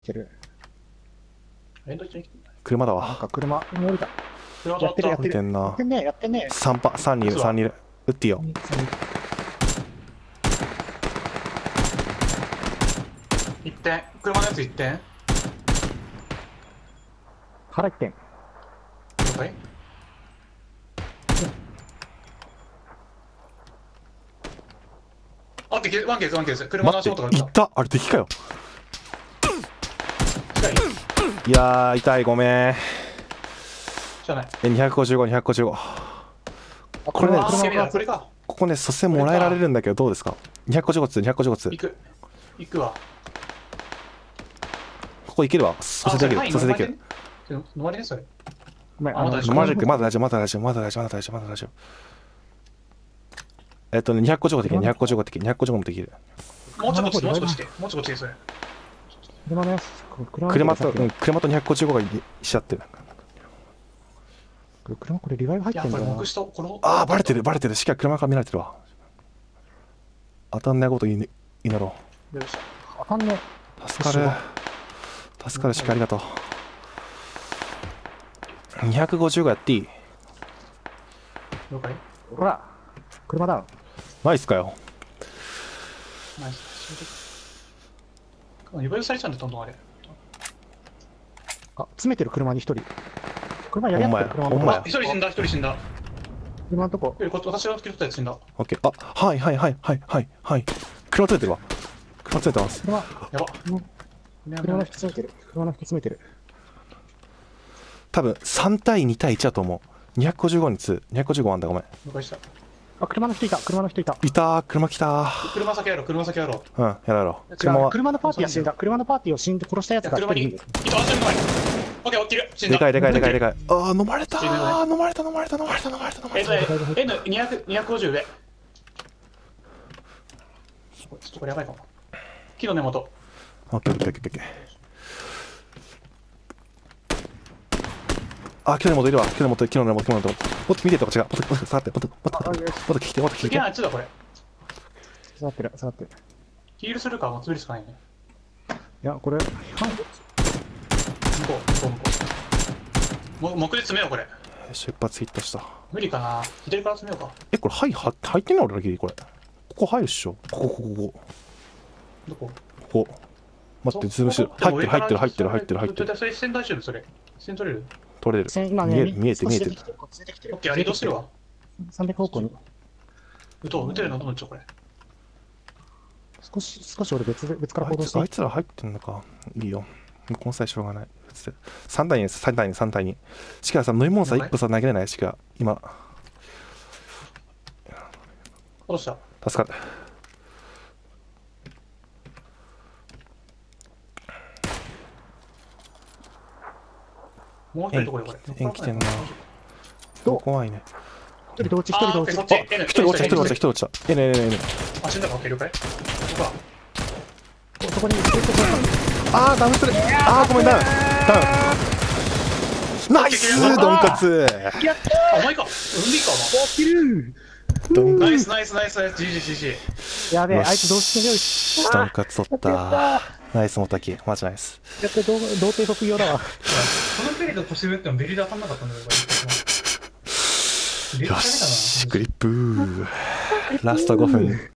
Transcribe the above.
てる。 車だなんわ。 か車、降りた。 車やってるやっ降りてんな。 やってんね、やってんね。 3パ、3人いる、3人いる。撃っていいよ。 1点。車のやつ1点。 腹1点。 了解。ワンケース、ワンケース、ワンケース。車の待って、 足元が来た。 いったあれ敵かよ。 近い。 いやー、痛い、ごめん。 じゃない。 255、255。これねあー、やべえこれか。 ここね、蘇生もらえられるんだけど、どうですか？ 255 つ、255つ。 行く。行くわ。 ここ行けるわ。蘇生できる、蘇生できる。 飲まれね、それ。 ごめん、 まだまだ大丈夫、まだ大丈夫、まだ大丈夫、まだ大丈夫、まだ大丈夫。255的、255的、255もできる。 もうちょっとこっち、もうちょっとこっちで。もうちょっとこっちで、それ。 車のやつ、 車と255が一緒やってる。 車これリバイブ入いや、 ってんだな。 これ目視と、この。 ああ、バレてる、バレてる。しっかり車から見られてるわ。当たんないこと祈ろよいしょ。 当たんね。 う。助かる。助かるしっかりありがとう。255やっていい？ 了解。 ほら、車ダウン。 ナイスかよ。 ナイス。リバイブされちゃうんだ、どんどんあれ。 あ、詰めてる車に1人。車やり合ってる車のとこ。 ほんまやあ、一人死んだ、一人死んだ。 車のとこ。 私がつけとったやつ死んだ。 オッケー。あ、はいはいはいはいはいはい。車ついてるわ。車ついてます。 車、 やば。 車の人詰めてる。車の人詰めてる。 多分3対2対1だと思う。255に2、255あんだ、ごめん。 了解した。 あ、車の人いた。車の人いた。 いたー、車来たー。 車先やろう、車先やろう。 うん、やろうやろう。 違車は、 う車のパーティーは死んだ。車のパーティーを死んで殺したやつが1人車に、いいる。 た、足の前。オッケー、オッケー、死んだ。 でかいでかいでかいでかい。あー、飲まれた死ぬねー、飲まれた飲まれた飲まれた飲まれた飲まれた。 N250 上。ちょっとこれやばいかも。木の根元。 オッケーオッケーオッケーオッケー。あ、木の根元いるわ。木の根元、木の根元、木の根元。もっと見てとこ違う。もっと下がって、もっと聞いて、もっと聞いて。 いや、あっちだ、これ。 下がってる、下がってる。 ヒールするか、もう潰るしかないね。 いや、これ、 向こう。目で詰めよう、これ。 出発ヒットした。 無理かな。左から詰めようか。 これ、入ってんの俺だけこれ。ここ入るっしょ。ここ。 どこここ。待って、ズームしてる。入ってる。 それ、線大丈夫、それ。線取れる。 取れる。 今ね、 見えてる。 オッケー、あれ移動するわ。 300方向に。 撃てるのどんどんちょ、これ。 少し俺別から行動してあいつら入ってんのか。いいよ。この際しょうがない。3対2です、3対2、3対2。しかもさ、飲み物さ、1個さ、投げれないしか、今。 どうした？ 助かる。 もう一人どこでこれ。 縁来てんな。 どう怖いね。 一人同地、一人同地。 そっち。 一人落ちた。ね。 あ、死んだか、了解。ここか。 そこに、 あー、ダメする。あー、ごめん、ダウン。ナイスドンカツ。 あ、お前か。うんでいいか、 ドンお前。ナイス。GG。 やべえ、 よしあいつ同地の用意しドンカツ取った。ナイスモタキ。マジナイス。 やって童貞卒業だわ。 この距離と腰上ってもベリーで当たんなかったんだよ、これ。 よし、グリップー。ラスト5分。